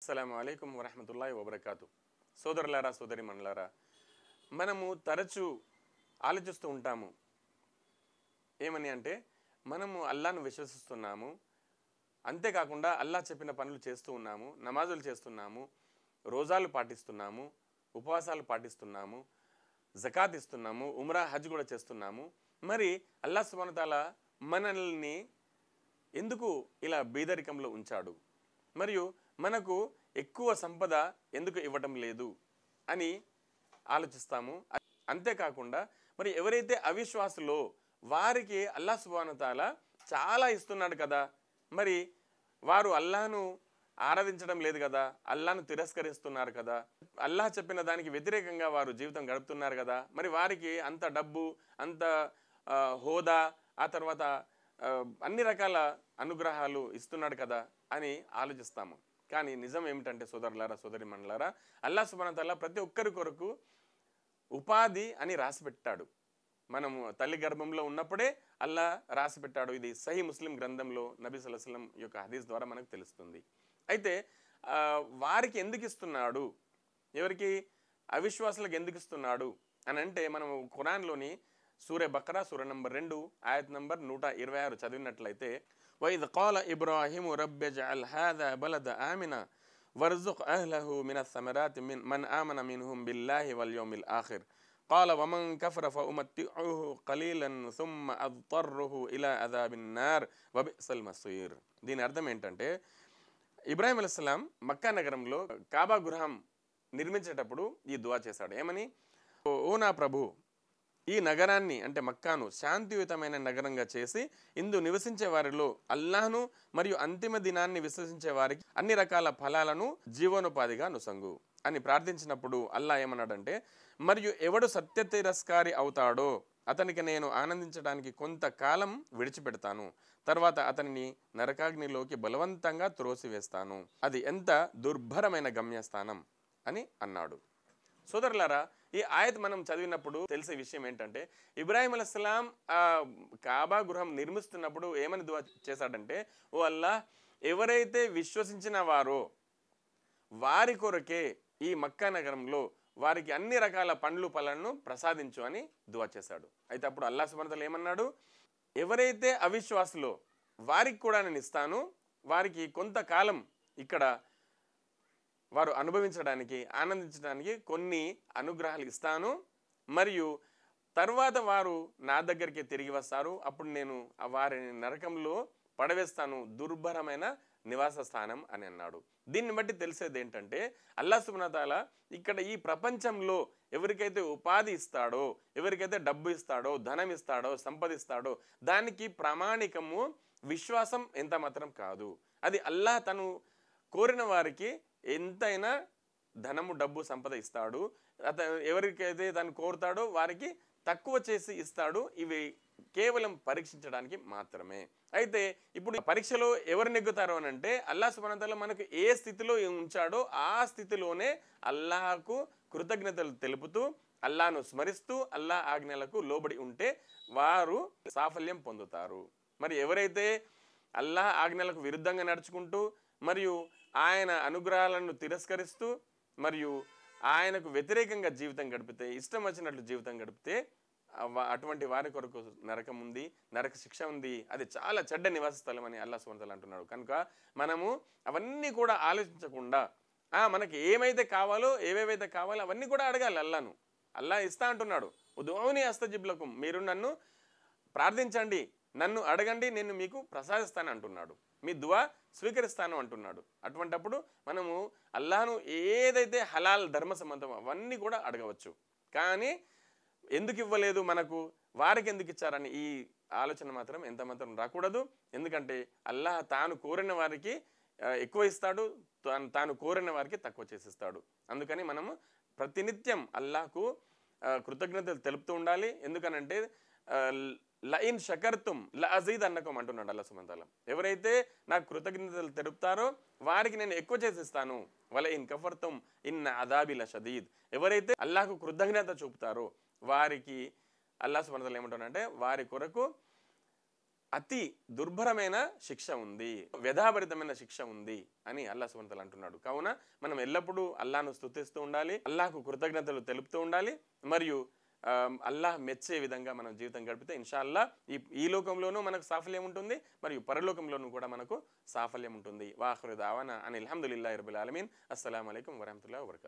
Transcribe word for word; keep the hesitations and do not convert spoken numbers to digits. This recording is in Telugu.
అస్సలాము అలైకుం వరహమతుల్లాహి వబరకాతు. సోదరులారా సోదరిమణులారా, మనము తరచూ ఆలోచిస్తూ ఉంటాము ఏమని అంటే, మనము అల్లాను విశ్వసిస్తున్నాము, అంతేకాకుండా అల్లా చెప్పిన పనులు చేస్తూ ఉన్నాము, నమాజులు చేస్తున్నాము, రోజాలు పాటిస్తున్నాము, ఉపవాసాలు పాటిస్తున్నాము, జకాత్ ఇస్తున్నాము, ఉమ్రా హజ్ కూడా చేస్తున్నాము. మరి అల్లా సుబ్హానహు వ తఆలా మనల్ని ఎందుకు ఇలా బీదరికంలో ఉంచాడు, మరియు మనకు ఎక్కువ సంపద ఎందుకు ఇవ్వటం లేదు అని ఆలోచిస్తాము. అంతేకాకుండా మరి ఎవరైతే అవిశ్వాసులో వారికి అల్లా సుబ్హానహు వ తఆలా చాలా ఇస్తున్నాడు కదా, మరి వారు అల్లాను ఆరాధించడం లేదు కదా, అల్లాను తిరస్కరిస్తున్నారు కదా, అల్లా చెప్పిన దానికి వ్యతిరేకంగా వారు జీవితం గడుపుతున్నారు కదా, మరి వారికి అంత డబ్బు, అంత హోదా, ఆ తర్వాత అన్ని రకాల అనుగ్రహాలు ఇస్తున్నాడు కదా అని ఆలోచిస్తాము. కానీ నిజం ఏమిటంటే సోదరులారా సోదరిమణులారా, అల్లా సుబ్హానహు వ తఆలా ప్రతి ఒక్కరి కొరకు ఉపాధి అని రాసి పెట్టాడు. మనము తల్లి గర్భంలో ఉన్నప్పుడే అల్లా రాసి పెట్టాడు. ఇది సహీ ముస్లిం గ్రంథంలో నబీ సల్లల్లాహు అలైహి వసల్లం యొక్క హదీస్ ద్వారా మనకు తెలుస్తుంది. అయితే వారికి ఎందుకు ఇస్తున్నాడు, ఎవరికి అవిశ్వాసులకు ఎందుకు ఇస్తున్నాడు అని అంటే, మనం ఖురాన్లోని సూరే బకరా సూర నంబర్ రెండు ఆయత్ నంబర్ నూట ఇరవై ఆరు చదివినట్లయితే, وَإِذْ قَالَ إِبْرَاهِيمُ رَبِّ اجْعَلْ هَذَا بَلَدًا آمِنًا وَارْزُقْ أَهْلَهُ مِنَ الثَّمَرَاتِ مَنْ آمَنَ مِنْهُمْ بِاللَّهِ وَالْيَوْمِ الْآخِرِ قَالَ وَمَنْ كَفَرَ فَأُمَتِّعُهُ قَلِيلًا ثُمَّ أَضْطَرُّهُ إِلَى عَذَابِ النَّارِ وَبِئْسَ الْمَصِيرُ. దీని అర్థం ఏంటంటే, ఇబ్రాహీం అలైహిస్సలాం మక్కా నగరంలో కాబా గృహం నిర్మించేటప్పుడు ఈ దువా చేశాడు. ఏమని? ఓ నా ప్రభు, ఈ నగరాన్ని అంటే మక్కాను శాంతియుతమైన నగరంగా చేసి ఇందు నివసించే వారిలో అల్లాహ్ను మరియు అంతిమ దినాన్ని విశ్వసించే వారికి అన్ని రకాల ఫలాలను జీవనోపాధిగా నుసంగు అని ప్రార్థించినప్పుడు అల్లా ఏమన్నాడంటే, మరియు ఎవడు సత్య తిరస్కారి అవుతాడో అతనికి నేను ఆనందించడానికి కొంతకాలం విడిచిపెడతాను, తర్వాత అతనిని నరకాగ్నిలోకి బలవంతంగా త్రోసివేస్తాను, అది ఎంత దుర్భరమైన గమ్యస్థానం అని అన్నాడు. సోదరులారా, ఈ ఆయత్ మనం చదివినప్పుడు తెలిసే విషయం ఏంటంటే, ఇబ్రాహీం అలైహిస్సలాం ఆ కాబా గృహం నిర్మిస్తున్నప్పుడు ఏమని దువా చేశాడంటే, ఓ అల్లా, ఎవరైతే విశ్వసించిన వారో వారి కొరకే ఈ మక్కా నగరంలో వారికి అన్ని రకాల పండ్లు ఫలాలను ప్రసాదించు అని దువా చేశాడు. అయితే అప్పుడు అల్లా సుబ్హానహు వ తఆలా ఏమన్నాడు, ఎవరైతే అవిశ్వాసులో వారికి కూడా నేను ఇస్తాను, వారికి కొంతకాలం ఇక్కడ వారు అనుభవించడానికి ఆనందించడానికి కొన్ని అనుగ్రహాలు ఇస్తాను, మరియు తర్వాత వారు నా దగ్గరికి తిరిగి వస్తారు, అప్పుడు నేను వారిని నరకంలో పడవేస్తాను, దుర్భరమైన నివాస స్థానం అని అన్నాడు. దీన్ని బట్టి తెలిసేది ఏంటంటే, అల్లా సుబ్హానహు వ తఆలా ఇక్కడ ఈ ప్రపంచంలో ఎవరికైతే ఉపాధి ఇస్తాడో, ఎవరికైతే డబ్బు ఇస్తాడో, ధనం ఇస్తాడో, సంపదిస్తాడో, దానికి ప్రామాణికము విశ్వాసం ఎంత మాత్రం కాదు. అది అల్లా తను కోరిన వారికి ఎంతైనా ధనము, డబ్బు, సంపద ఇస్తాడు. అతను ఎవరికైతే తను కోరుతాడో వారికి తక్కువ చేసి ఇస్తాడు. ఇవి కేవలం పరీక్షించడానికి మాత్రమే. అయితే ఇప్పుడు పరీక్షలో ఎవరు నెగ్గుతారు అని అంటే, అల్లా సుబ్హానహు వ తఆలా మనకు ఏ స్థితిలో ఉంచాడో ఆ స్థితిలోనే అల్లాహకు కృతజ్ఞతలు తెలుపుతూ, అల్లాను స్మరిస్తూ, అల్లా ఆజ్ఞలకు లోబడి ఉంటే వారు సాఫల్యం పొందుతారు. మరి ఎవరైతే అల్లాహ్ ఆజ్ఞలకు విరుద్ధంగా నడుచుకుంటూ, మరియు ఆయన అనుగ్రహాలను తిరస్కరిస్తూ, మరియు ఆయనకు వ్యతిరేకంగా జీవితం గడిపితే, ఇష్టం వచ్చినట్లు జీవితం గడిపితే, అటువంటి వారి కొరకు నరకం ఉంది, నరక శిక్ష ఉంది, అది చాలా చెడ్డ నివాస స్థలం అని అల్లా సుబ్హానహు వ తఆలా అంటున్నాడు. కనుక మనము అవన్నీ కూడా ఆలోచించకుండా మనకి ఏమైతే కావాలో, ఏవేవైతే కావాలో అవన్నీ కూడా అడగాలి అల్లాను. అల్లా ఇస్తా అంటున్నాడు, ఉదుఊని అస్తజిబ్ లకుం, మీరు నన్ను ప్రార్థించండి, నన్ను అడగండి, నేను మీకు ప్రసాదిస్తాను అంటున్నాడు, మీ దువా స్వీకరిస్తాను అంటున్నాడు. అటువంటప్పుడు మనము అల్లాహను ఏదైతే హలాల్ ధర్మ సంబంధం అవన్నీ కూడా అడగవచ్చు. కానీ ఎందుకు ఇవ్వలేదు మనకు, వారికి ఎందుకు ఇచ్చారని ఈ ఆలోచన మాత్రం ఎంత మాత్రం రాకూడదు. ఎందుకంటే అల్లాహ్ తాను కోరిన వారికి ఎక్కువ ఇస్తాడు, తాను కోరిన వారికి తక్కువ చేసిస్తాడు. అందుకని మనము ప్రతినిత్యం అల్లాహకు కృతజ్ఞతలు తెలుపుతూ ఉండాలి. ఎందుకనంటే లఇన్ షకర్తుమ్ లఅజీదన్నకుం అంటున్నాడు అల్లాహ్ సుబ్హానహు వ తఆలా. ఎవరైతే నాకు కృతజ్ఞతలు తెలుపుతారో వారికి నేను ఎక్కువ చేసిస్తాను. వలఇన్ కఫర్తుమ్ ఇన్న అదాబి లషదీద్, ఎవరైతే అల్లాహకు కృతజ్ఞత చూపుతారో వారికి అల్లాహ్ సుబ్హానహు వ తఆలా ఏమంటున్నాడంటే, వారి కొరకు అతి దుర్భరమైన శిక్ష ఉంది, వ్యధాభరితమైన శిక్ష ఉంది అని అల్లాహ్ సుబ్హానహు వ తఆలా అంటున్నాడు. కావున మనం ఎల్లప్పుడూ అల్లాహ్ను స్తుతిస్తూ ఉండాలి, అల్లాహ్కు కృతజ్ఞతలు తెలుపుతూ ఉండాలి. మరియు అల్లాహ్ మెచ్చే విధంగా మనం జీవితం గడిపితే ఇన్షాల్లా ఈ ఈ లోకంలోనూ మనకు సాఫల్యం ఉంటుంది, మరియు పరలోకంలోనూ కూడా మనకు సాఫల్యం ఉంటుంది. వాఖిరు దావానా అనిల్ హమ్దులిల్లాహి రబ్బిల్ ఆలమీన్. అస్సలాము అలైకుం వరహ్మతుల్లాహి వబరకాతుహు.